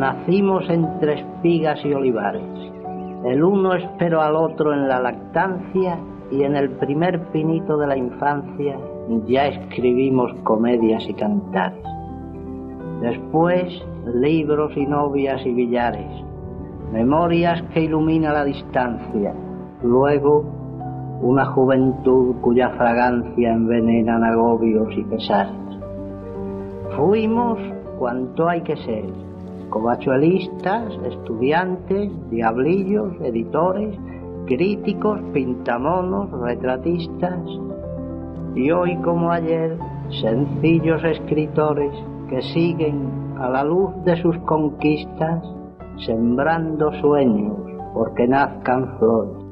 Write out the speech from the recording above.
nacimos entre espigas y olivares. El uno esperó al otro en la lactancia y en el primer pinito de la infancia ya escribimos comedias y cantares. Después, libros y novias y billares, memorias que ilumina la distancia. Luego, una juventud cuya fragancia envenenan agobios y pesares. Fuimos cuanto hay que ser, covachuelistas, estudiantes, diablillos, editores, críticos, pintamonos, retratistas, y hoy como ayer, sencillos escritores que siguen a la luz de sus conquistas sembrando sueños porque nazcan flores.